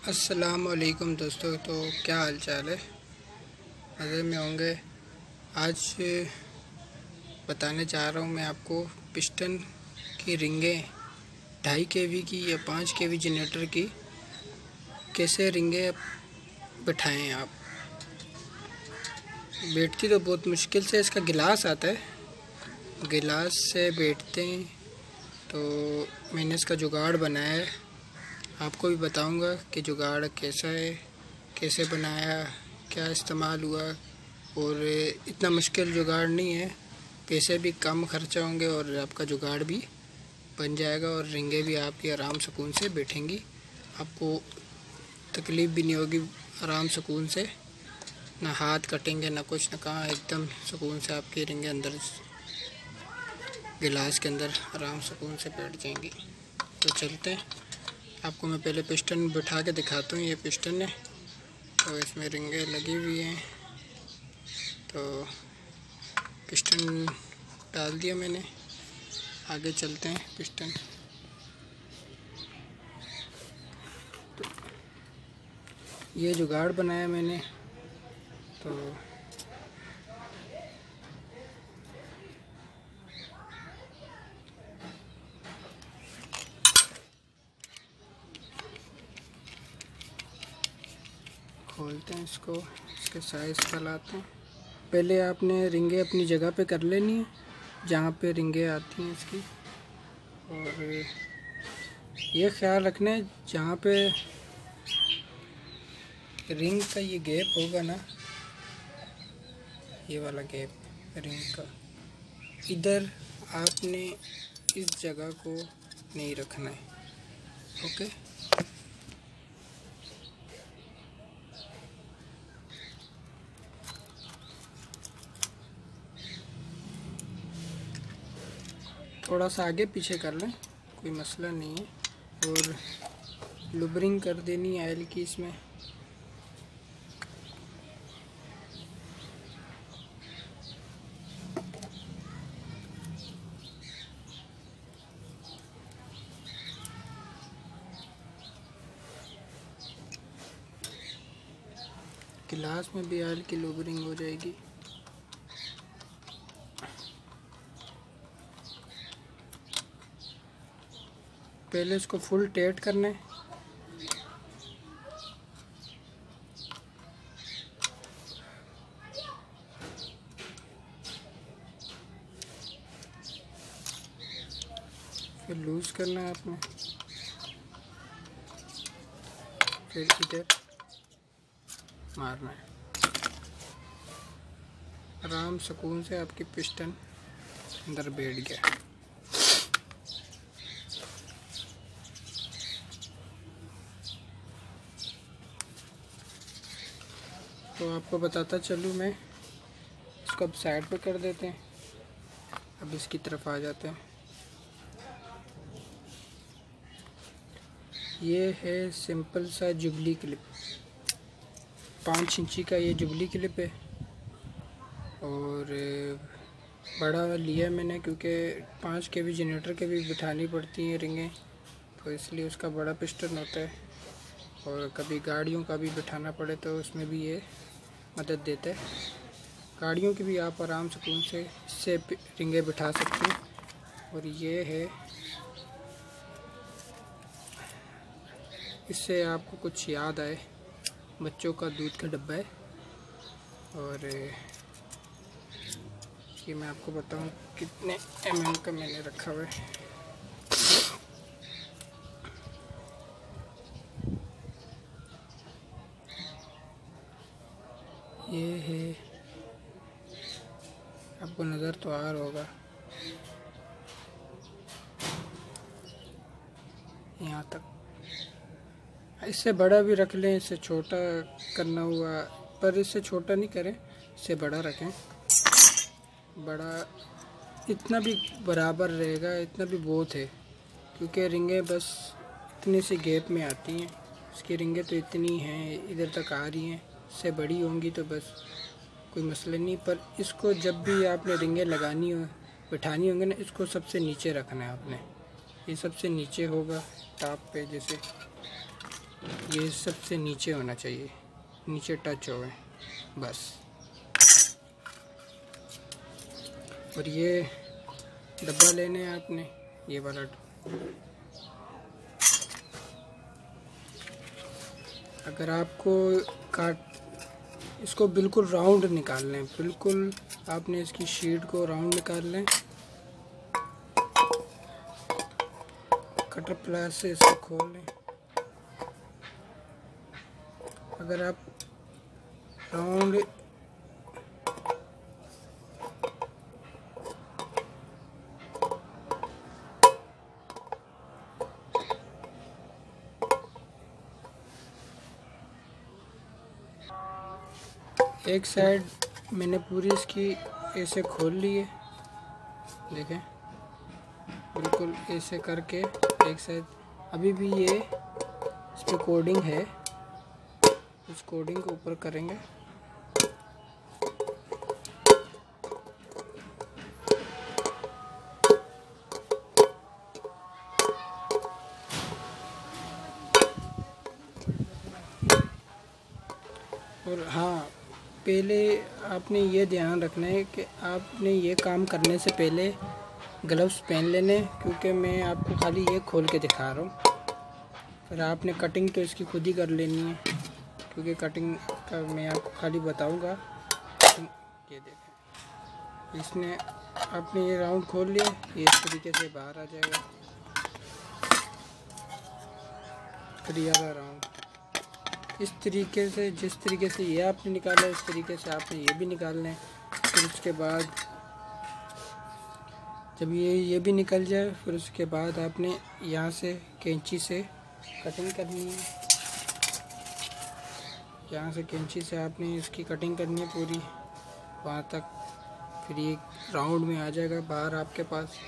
अस्सलाम वालेकुम दोस्तों। तो क्या हाल चाल है? मज़े में होंगे। आज बताने जा रहा हूँ मैं आपको पिस्टन की रिंगें 2.5 kV की या 5 kV जनरेटर की कैसे रिंगें बैठाएं आप। बैठती तो बहुत मुश्किल से, इसका गिलास आता है, गिलास से बैठते हैं। तो मैंने इसका जुगाड़ बनाया है, आपको भी बताऊंगा कि जुगाड़ कैसा है, कैसे बनाया, क्या इस्तेमाल हुआ। और इतना मुश्किल जुगाड़ नहीं है, पैसे भी कम खर्चा होंगे और आपका जुगाड़ भी बन जाएगा और रिंगें भी आपकी आराम सुकून से बैठेंगी। आपको तकलीफ़ भी नहीं होगी, आराम सुकून से, ना हाथ कटेंगे ना कुछ, ना कहाँ, एकदम सुकून से आपकी रिंगें अंदर गिलास के अंदर आराम सुकून से बैठ जाएंगी। तो चलते हैं, आपको मैं पहले पिस्टन बिठा के दिखाता हूँ। ये पिस्टन है, तो इसमें रिंगें लगी हुई हैं। तो पिस्टन डाल दिया मैंने, आगे चलते हैं। पिस्टन तो ये जुगाड़ बनाया मैंने। तो खोलते हैं इसको, इसके साइज़ का लाते हैं। पहले आपने रिंगें अपनी जगह पे कर लेनी है, जहाँ पे रिंगें आती हैं इसकी। और ये ख्याल रखना है, जहाँ पे रिंग का ये गैप होगा ना, ये वाला गैप रिंग का, इधर आपने इस जगह को नहीं रखना है। ओके, थोड़ा सा आगे पीछे कर लें, कोई मसला नहीं है। और लुब्रिंग कर देनी है ऑयल की इसमें। गिलास में भी ऑयल की लुब्रिंग हो जाएगी। पहले इसको फुल टाइट करना है। फिर लूज़ करना है आपने, फिर इधर मारना है। आराम सुकून से आपकी पिस्टन अंदर बैठ गया। तो आपको बताता चलूँ मैं, इसको अब साइड पे कर देते हैं। अब इसकी तरफ आ जाते हैं। ये है सिंपल सा जुबली क्लिप, 5 इंची का ये जुबली क्लिप है। और बड़ा लिया मैंने क्योंकि 5 kV जनरेटर के भी बिठानी पड़ती हैं रिंगें, तो इसलिए उसका बड़ा पिस्टन होता है। और कभी गाड़ियों का भी बिठाना पड़े तो उसमें भी ये मदद देता है। गाड़ियों की भी आप आराम सुकून से इससे रिंगें बिठा सकते हैं। और ये है, इससे आपको कुछ याद आए, बच्चों का दूध का डब्बा है। और ये मैं आपको बताऊं कितने mm का मैंने रखा हुआ है। ये है, आपको नज़र तो आ रहा होगा, यहाँ तक। इससे बड़ा भी रख लें, इससे छोटा करना हुआ, पर इससे छोटा नहीं करें, इससे बड़ा रखें। बड़ा इतना भी बराबर रहेगा, इतना भी बहुत है, क्योंकि रिंगें बस इतने से गैप में आती हैं। इसकी रिंगें तो इतनी हैं, इधर तक आ रही हैं, इससे बड़ी होंगी तो बस कोई मसला नहीं। पर इसको जब भी आपने रिंगें लगानी हो, बिठानी होंगी ना, इसको सबसे नीचे रखना है आपने। ये सबसे नीचे होगा टॉप पे, जैसे ये सबसे नीचे होना चाहिए, नीचे टच होवे बस। और ये डब्बा लेने हैं आपने, ये वाला। अगर आपको इसको बिल्कुल राउंड निकाल लें, बिल्कुल आपने इसकी शीट को राउंड निकाल लें। कटर प्लास से इसको खोल लें। अगर आप राउंड एक साइड मैंने पूरी इसकी ऐसे खोल ली है, देखें बिल्कुल ऐसे करके एक साइड। अभी भी ये इस पर कोडिंग है, उस कोडिंग को ऊपर करेंगे। और हाँ, पहले आपने ये ध्यान रखना है कि आपने ये काम करने से पहले ग्लव्स पहन लेने, क्योंकि मैं आपको खाली ये खोल के दिखा रहा हूँ। फिर आपने कटिंग तो इसकी खुद ही कर लेनी है, क्योंकि कटिंग का मैं आपको खाली बताऊँगा। ये देखें, इसने आपने ये राउंड खोल लिया, ये इस तरीके से बाहर आ जाएगा। फिर ये वाला राउंड इस तरीके से, जिस तरीके से ये आपने निकाला उस तरीके से आपने ये भी निकालना है। फिर उसके बाद जब ये भी निकल जाए, फिर उसके बाद आपने यहाँ से कैंची से कटिंग करनी है। यहाँ से कैंची से आपने इसकी कटिंग करनी है पूरी वहाँ तक। फिर ये राउंड में आ जाएगा बाहर आपके पास।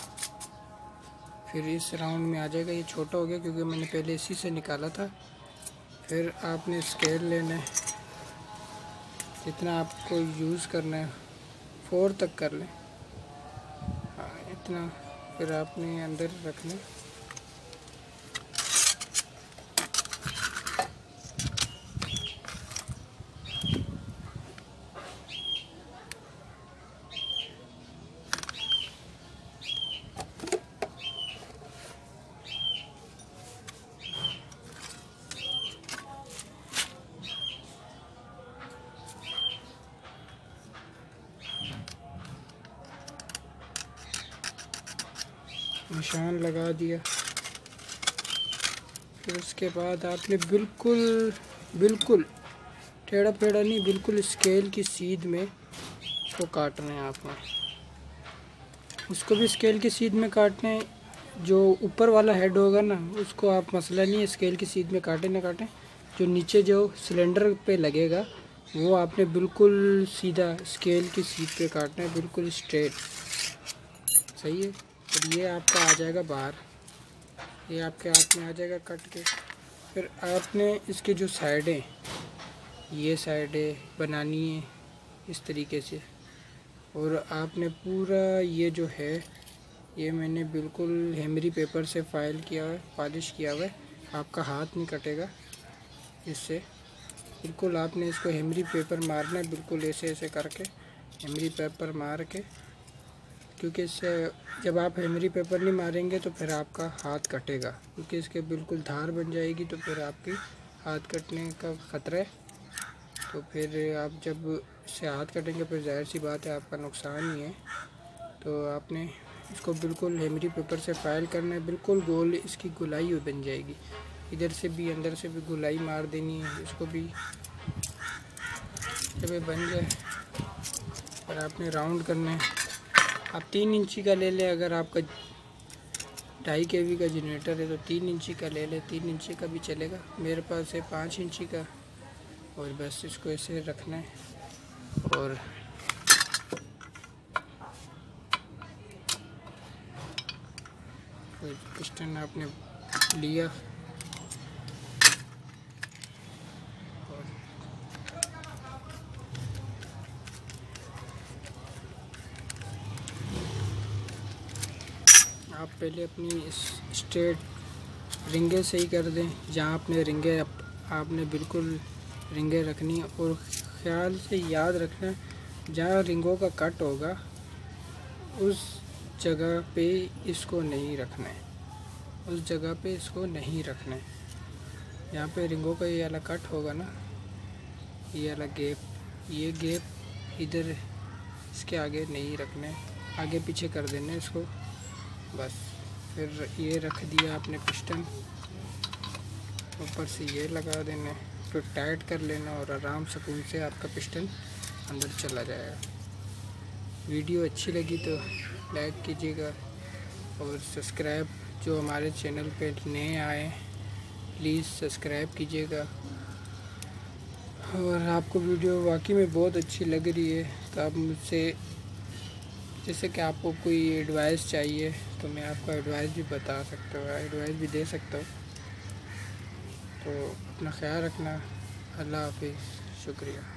फिर इस राउंड में आ जाएगा। ये छोटा हो गया क्योंकि मैंने पहले इसी से निकाला था। फिर आपने स्केल लेना है, जितना आपको यूज़ करना है 4 तक कर लें, हाँ इतना। फिर आपने अंदर रखना है। निशान लगा दिया। फिर उसके बाद आपने बिल्कुल टेढ़ा पेढ़ा नहीं, बिल्कुल स्केल की सीध में इसको काटना है आपने। उसको भी स्केल की सीध में काटना है। जो ऊपर वाला हेड होगा ना, उसको आप मसला नहीं है, स्केल की सीध में काटें ना काटें। जो नीचे जो सिलेंडर पे लगेगा वो आपने बिल्कुल सीधा स्केल की सीध पे काटना है, बिल्कुल स्ट्रेट। सही है। और ये आपका आ जाएगा बाहर, ये आपके हाथ में आ जाएगा कट के। फिर आपने इसके जो साइडें, ये साइडें बनानी है इस तरीके से। और आपने पूरा ये जो है, ये मैंने बिल्कुल हेमरी पेपर से फाइल किया हुआ है, पॉलिश किया हुआ है। आपका हाथ नहीं कटेगा इससे। बिल्कुल आपने इसको हेमरी पेपर मारना है, बिल्कुल ऐसे ऐसे करके हेमरी पेपर मार के। क्योंकि इससे जब आप हेमरी पेपर नहीं मारेंगे तो फिर आपका हाथ कटेगा, क्योंकि इसके बिल्कुल धार बन जाएगी, तो फिर आपकी हाथ कटने का ख़तरा है। तो फिर आप जब इससे हाथ कटेंगे फिर जाहिर सी बात है आपका नुकसान ही है। तो आपने इसको बिल्कुल हेमरी पेपर से फाइल करना है, बिल्कुल गोल इसकी गोलाई बन जाएगी। इधर से भी अंदर से भी गोलाई मार देनी है इसको भी। जब ये बन जाए फिर आपने राउंड करना है। आप 3 इंची का ले लें, अगर आपका 2.5 kV का जनरेटर है तो 3 इंची का ले लें, 3 इंची का भी चलेगा। मेरे पास है 5 इंची का। और बस इसको ऐसे रखना है। और पिस्टन आपने लिया, आप पहले अपनी स्ट्रेट रिंगे सही कर दें। जहाँ आपने रिंगे आपने बिल्कुल रिंगें रखनी और ख्याल से याद रखना जहाँ रिंगों का कट होगा उस जगह पे इसको नहीं रखना है, उस जगह पे इसको नहीं रखना है। यहाँ पे रिंगों का ये वाला कट होगा ना, ये वाला गैप, ये गैप इधर इसके आगे नहीं रखना है, आगे पीछे कर देना है इसको बस। फिर ये रख दिया आपने पिस्टन, ऊपर से ये लगा देना है, फिर टाइट कर लेना और आराम सुकून से आपका पिस्टन अंदर चला जाएगा। वीडियो अच्छी लगी तो लाइक कीजिएगा और सब्सक्राइब, जो हमारे चैनल पे नए आए प्लीज़ सब्सक्राइब कीजिएगा। और आपको वीडियो वाकई में बहुत अच्छी लग रही है तो आप मुझसे, जैसे कि आपको कोई एडवाइस चाहिए तो मैं आपको एडवाइस भी बता सकता हूँ, एडवाइस भी दे सकता हूँ। तो अपना ख्याल रखना। अल्लाह हाफिज़, शुक्रिया।